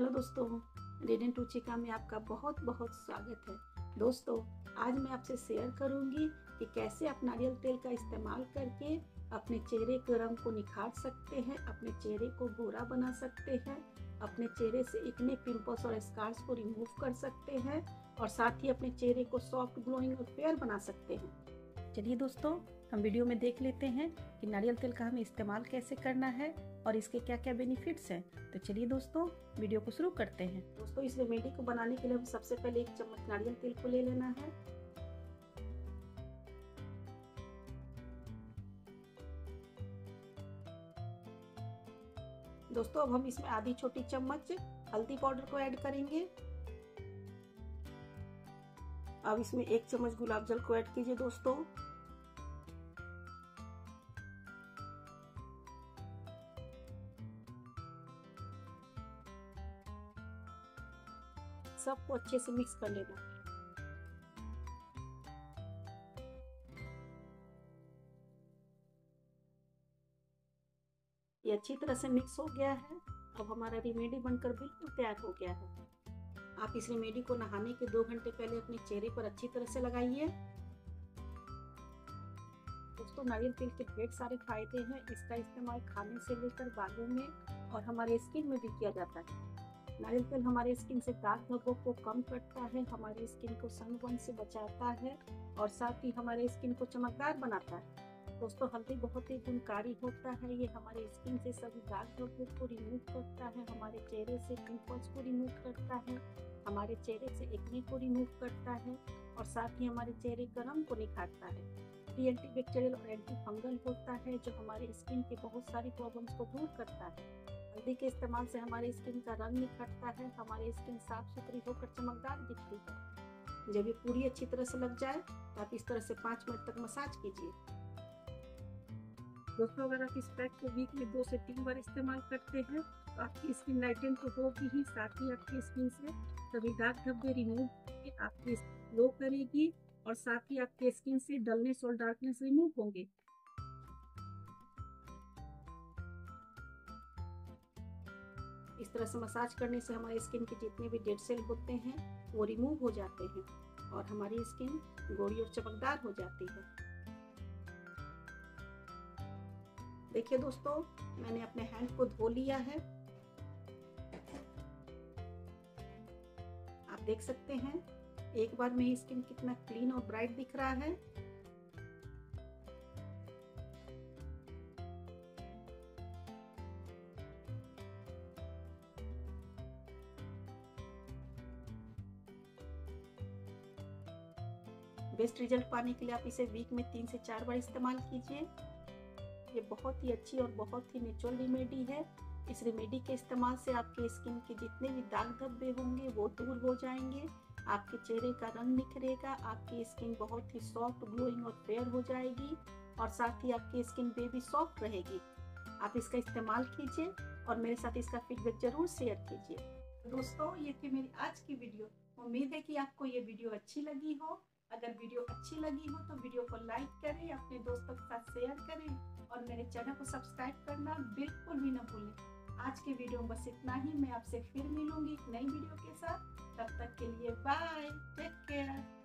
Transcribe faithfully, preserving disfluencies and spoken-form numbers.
Hello दोस्तों, radiant Ruchika में आपका बहुत बहुत स्वागत है। दोस्तों, आज मैं आपसे शेयर करूंगी कि कैसे आप नारियल तेल का इस्तेमाल करके अपने चेहरे के रंग को निखार सकते हैं, अपने चेहरे को गोरा बना सकते हैं, अपने चेहरे से एक्ने, पिंपल्स और स्कार्स को रिमूव कर सकते हैं और साथ ही अपने चेहरे को सॉफ्ट, ग्लोइंग और फेयर बना सकते हैं। चलिए दोस्तों, हम वीडियो में देख लेते हैं कि नारियल तेल का हमें इस्तेमाल कैसे करना है और इसके क्या क्या बेनिफिट्स हैं। तो चलिए दोस्तों, वीडियो को शुरू करते हैं। दोस्तों, इस रेमेडी को बनाने के लिए हम सबसे पहले एक चम्मच नारियल तेल को ले लेना है। दोस्तों, अब हम इसमें आधी छोटी चम्मच हल्दी पाउडर को ऐड करेंगे। अब इसमें एक चम्मच गुलाब जल को ऐड कीजिए दोस्तों। सबको अच्छे से मिक्स कर लेना। ये अच्छी तरह से मिक्स हो गया है। अब हमारा रेमेडी बनकर बिल्कुल तैयार हो गया है। आप इस रेमेडी को नहाने के दो घंटे पहले अपने चेहरे पर अच्छी तरह से लगाइए। दोस्तों, नारियल तेल के ढेर सारे फायदे हैं। इसका इस्तेमाल खाने से लेकर बालों में और हमारे स्किन में भी किया जाता है। नारियल तेल हमारे स्किन से दाग धब्बों को कम करता है, हमारी स्किन को सनबर्न से बचाता है और साथ ही हमारे स्किन को चमकदार बनाता है। दोस्तों, हल्दी बहुत ही गुणकारी होता है। ये हमारे स्किन से सभी दाग धब्बों को रिमूव करता है, हमारे चेहरे से पिंपल्स को रिमूव करता है, हमारे चेहरे से एक्ने को रिमूव करता है और साथ ही हमारे चेहरे का रंग को निखारता है। ये एंटीबैक्टीरियल और एंटी फंगल होता है जो हमारे स्किन के बहुत सारी प्रॉब्लम्स को दूर करता है। हल्दी के इस्तेमाल से हमारे स्किन का रंग निखरता है, हमारी स्किन साफ सुथरी होकर चमकदार दिखती है। जब ये पूरी अच्छी तरह से लग जाए तो आप इस तरह से पाँच मिनट तक मसाज कीजिए। दोस्तों, अगर आप इस पैक को वीक में दो से तीन बार इस्तेमाल करते हैं तो आपकी स्किन लाइटन तो होगी ही, साथ ही आपकी स्किन से सभी दाग धब्बे रिमूव होंगे, आपकी ग्लो करेगी और साथ ही आपके स्किन से डलनेस और डार्कनेस रिमूव होंगे। इस तरह से मसाज करने से हमारे स्किन के जितने भी डेड सेल होते हैं वो रिमूव हो जाते हैं और हमारी स्किन गोरी और चमकदार हो जाती है। देखिए दोस्तों, मैंने अपने हैंड को धो लिया है। आप देख सकते हैं एक बार में स्किन कितना क्लीन और ब्राइट दिख रहा है। बेस्ट रिजल्ट पाने के लिए आप इसे वीक में तीन से चार बार इस्तेमाल कीजिए। ये बहुत ही अच्छी और बहुत ही नेचुरल रेमेडी है। इस रेमेडी के इस्तेमाल से आपके स्किन के जितने भी दाग धब्बे होंगे वो दूर हो जाएंगे, आपके चेहरे का रंग निखरेगा, आपकी स्किन बहुत ही सॉफ्ट, ग्लोइंग और फेयर हो जाएगी और साथ ही आपकी स्किन बेबी सॉफ्ट रहेगी। आप इसका इस्तेमाल कीजिए और मेरे साथ इसका फीडबैक जरूर शेयर कीजिए। दोस्तों, ये थी मेरी आज की वीडियो। उम्मीद है कि आपको ये वीडियो अच्छी लगी हो। अगर वीडियो अच्छी लगी हो तो वीडियो को लाइक करें, अपने दोस्तों के साथ शेयर करें और मेरे चैनल को सब्सक्राइब करना बिल्कुल भी न भूलें। आज के वीडियो में बस इतना ही। मैं आपसे फिर मिलूंगी एक नई वीडियो के साथ। तब तक के लिए बाय, टेक केयर।